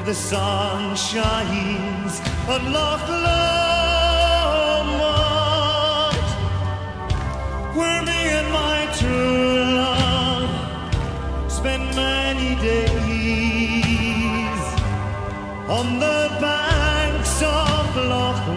the sun shines on Loch Lomond, where me and my true love spent many days on the banks of Loch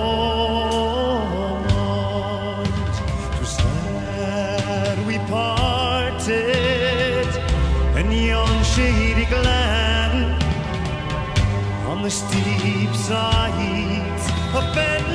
Lomond. 'Twas there we parted in yon shady glen, on the steep sides of Ben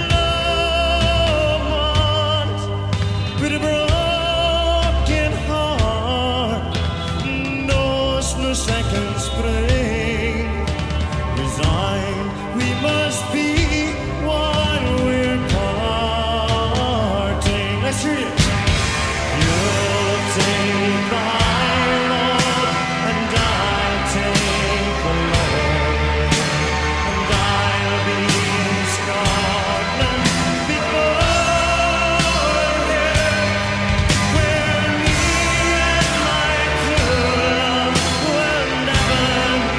Lomond, with a broken heart, knows no second spring. Resigned we must be while we're parting. Let's hear it. You'll take my road, and I'll take the Lord, and I'll be in Scotland before you, where me and my true love will never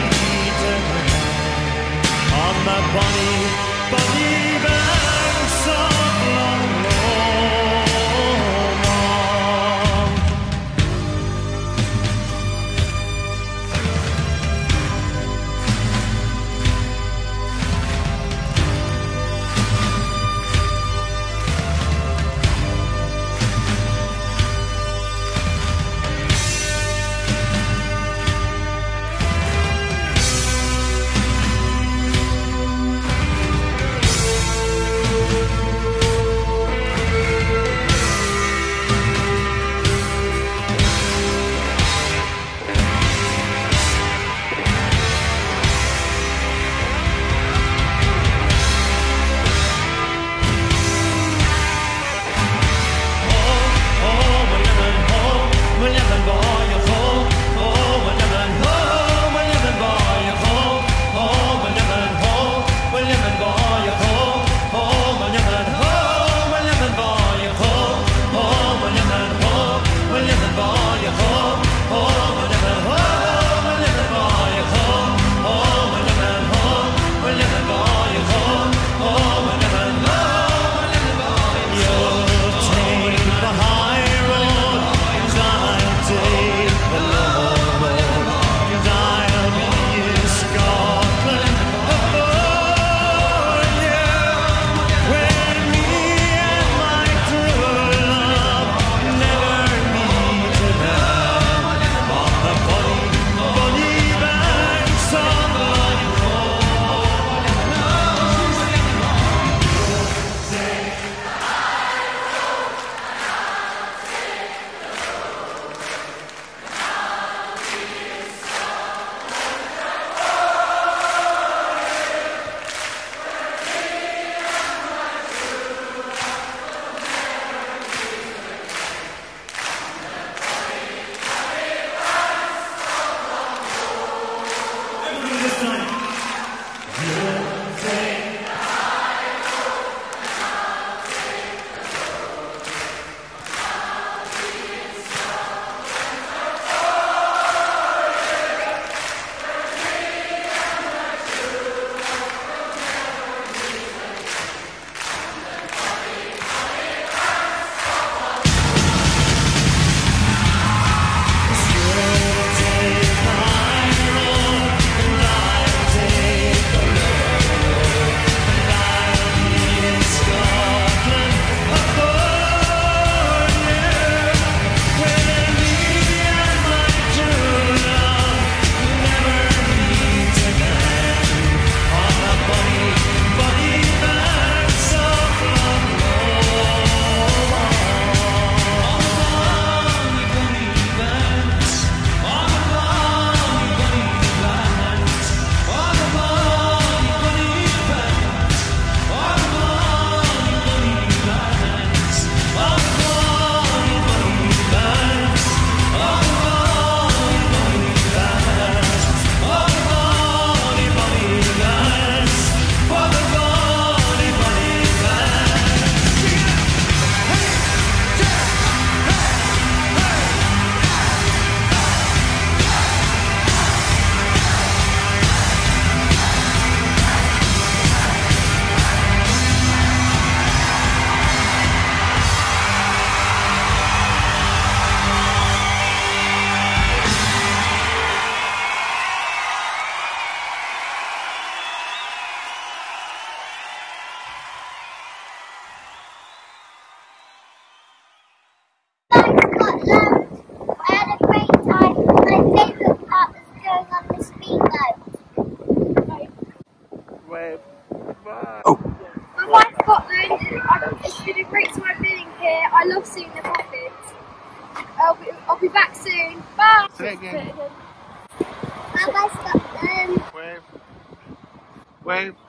love seeing the puppets. I'll be back soon. Bye. Say it again. Bye bye, Scotland. Wave. Wave.